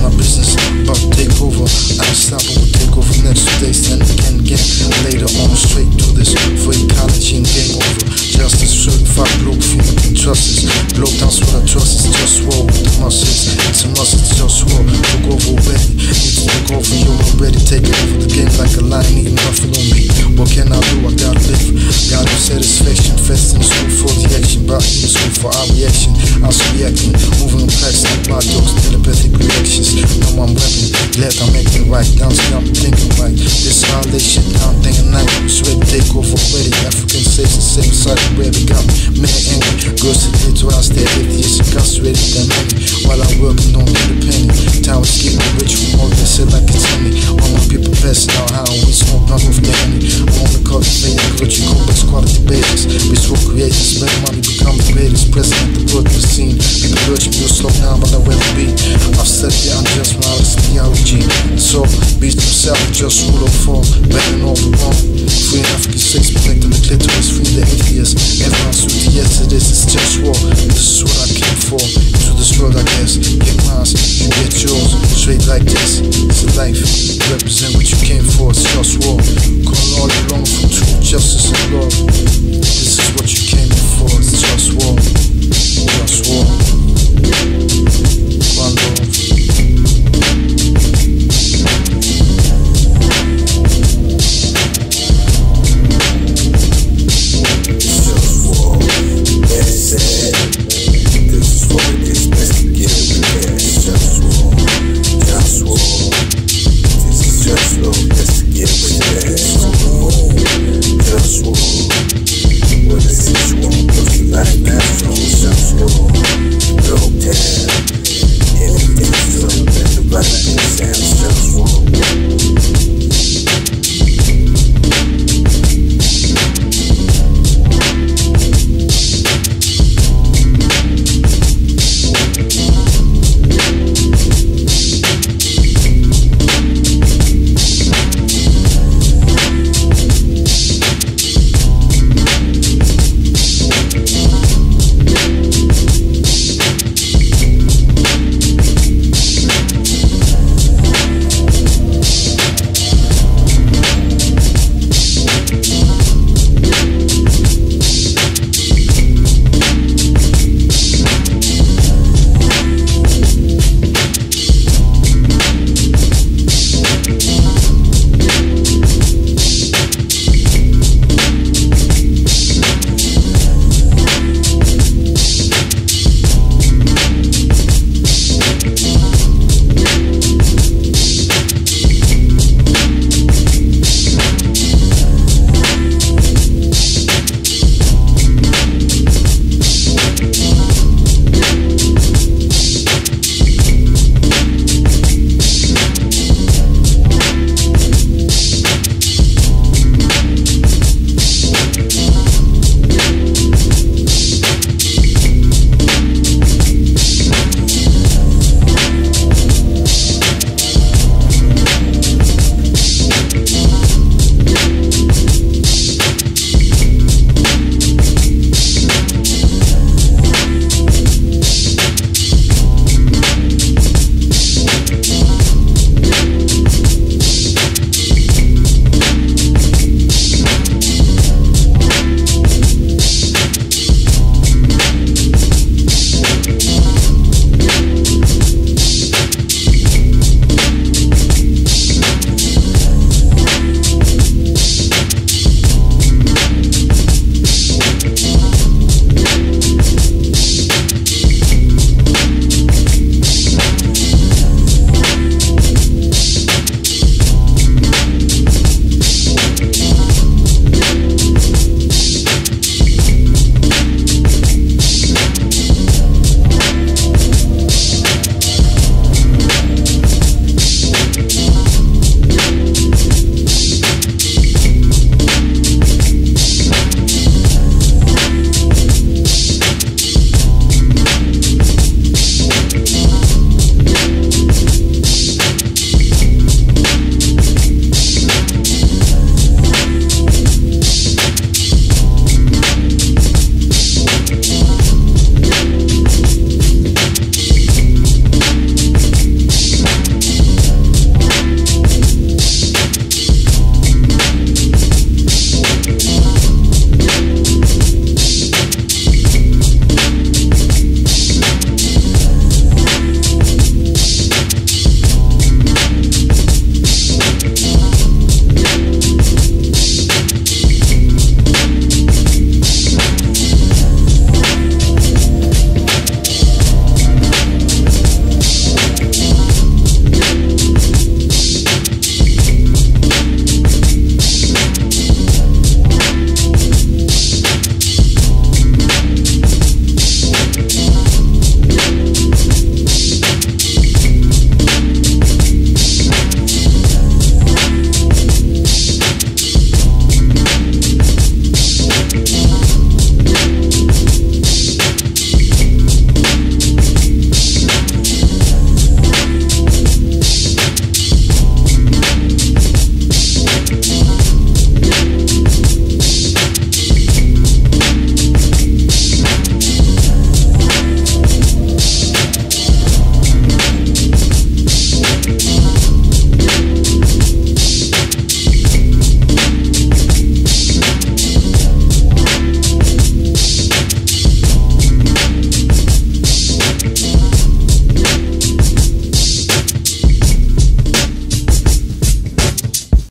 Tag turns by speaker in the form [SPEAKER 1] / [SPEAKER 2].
[SPEAKER 1] my business, about to take over. Unstoppable take over next day, stand again. Later on, straight to this for ecology and game over. Justice, certified Globalfirm, trust us. Globetown's what I trust, it's just war with the muscles. It's a must, it's just war. Took over already, need to take over, you already. Take over the game like a lion eating buffalo meat. What can I do? I gotta live. Got no satisfaction, fest in the school for the action. Brought in the school for our reaction. I was reacting, moving in place like my dogs, telepathic reactions. Now I'm rapping, glad I'm acting right. Down, I'm thinking right. This violation, down thinking night. It's ready to take over already. African states the same side where we got me mad angry. Girls to get to us, they're atheists, incarcerated than many. While I'm working on get a penny. Town is getting rich from all that said like it's in me. All my people passing out how we smoke none with the enemy. I want to cultivate culture, complex quality basis. Peaceful creators, make money become the greatest. President the book was seen. People urge me to slow down, but I rather be. I've said it, I'm just my theology. So, beast himself, just rule of fall. Better than all the wrong. Free African states, protecting the clitoris, free the atheists. Everyone's with the yes, it is, it's just war. This is what I came for. Into this world, I guess. Get mine, you get yours. Straight like this, it's a life. Represent what you came for, it's just war. Calling all you long for truth, justice, and love. This is what you came for, it's just war. Just war.